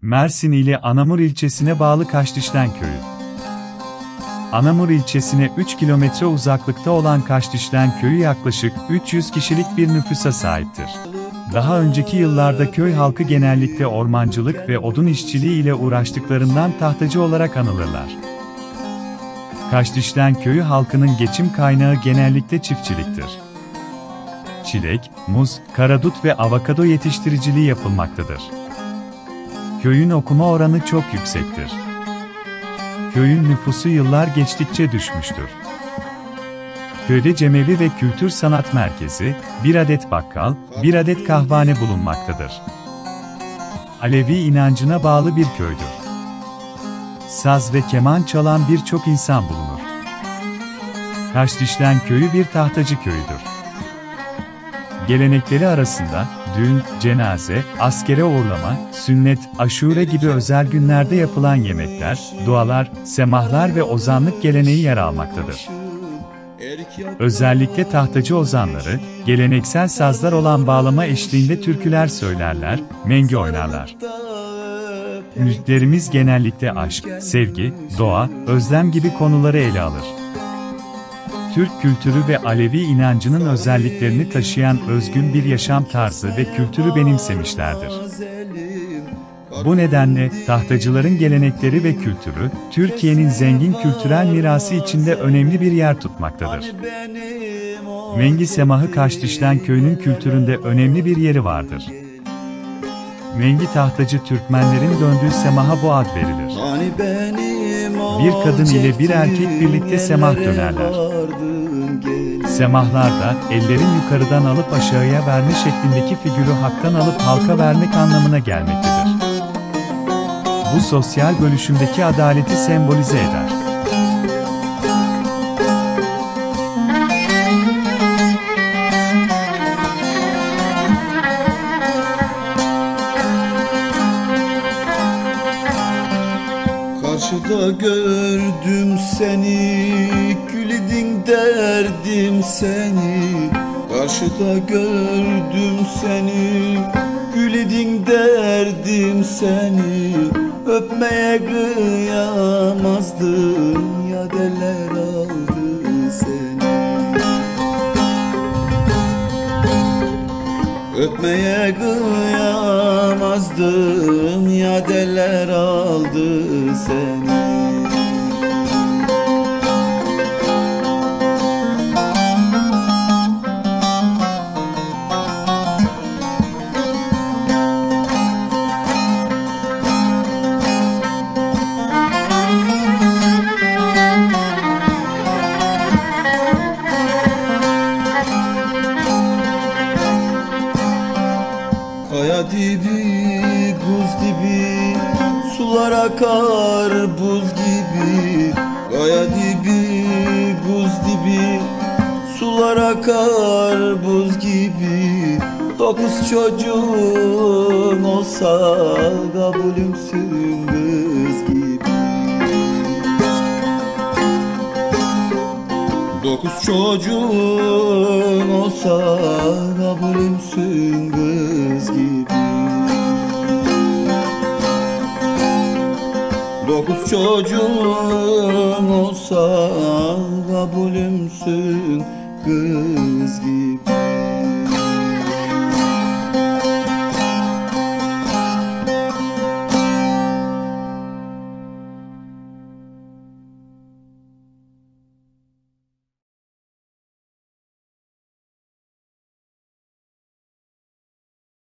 Mersin ili Anamur ilçesine bağlı Kaşdişlen Köyü. Anamur ilçesine 3 kilometre uzaklıkta olan Kaşdişlen Köyü yaklaşık 300 kişilik bir nüfusa sahiptir. Daha önceki yıllarda köy halkı genellikle ormancılık ve odun işçiliği ile uğraştıklarından tahtacı olarak anılırlar. Kaşdişlen Köyü halkının geçim kaynağı genellikle çiftçiliktir. Çilek, muz, karadut ve avokado yetiştiriciliği yapılmaktadır. Köyün okuma oranı çok yüksektir. Köyün nüfusu yıllar geçtikçe düşmüştür. Köyde cemevi ve kültür sanat merkezi, bir adet bakkal, bir adet kahvehane bulunmaktadır. Alevi inancına bağlı bir köydür. Saz ve keman çalan birçok insan bulunur. Kaşdişlen Köyü bir tahtacı köyüdür. Gelenekleri arasında düğün, cenaze, askere uğurlama, sünnet, aşure gibi özel günlerde yapılan yemekler, dualar, semahlar ve ozanlık geleneği yer almaktadır. Özellikle tahtacı ozanları, geleneksel sazlar olan bağlama eşliğinde türküler söylerler, mengi oynarlar. Müziklerimiz genellikle aşk, sevgi, doğa, özlem gibi konuları ele alır. Türk kültürü ve Alevi inancının özelliklerini taşıyan özgün bir yaşam tarzı ve kültürü benimsemişlerdir. Bu nedenle, tahtacıların gelenekleri ve kültürü, Türkiye'nin zengin kültürel mirası içinde önemli bir yer tutmaktadır. Mengi semahı Kaşdişlen Köyü'nün kültüründe önemli bir yeri vardır. Mengi tahtacı Türkmenlerin döndüğü semaha bu ad verilir. Bir kadın ile bir erkek birlikte semah dönerler. Semahlarda, ellerin yukarıdan alıp aşağıya verme şeklindeki figürü haktan alıp halka vermek anlamına gelmektedir. Bu sosyal bölüşümdeki adaleti sembolize eder. Karşıda gördüm seni, güledin derdim seni. Karşıda gördüm seni, güledin derdim seni. Öpmeye kıyamazdım, ya deller aldı seni. Öpmeye kıyamazdım, ya deller aldı seni. Kaya dibi, buz dibi, sular akar buz gibi. Kaya dibi, buz dibi, sular akar buz gibi. 9 çocuğun olsa kabulümsün kız gibi. 9 çocuğun olsa kabulümsün kız gibi. 9 çocuğun olsa kabulümsün kız gibi.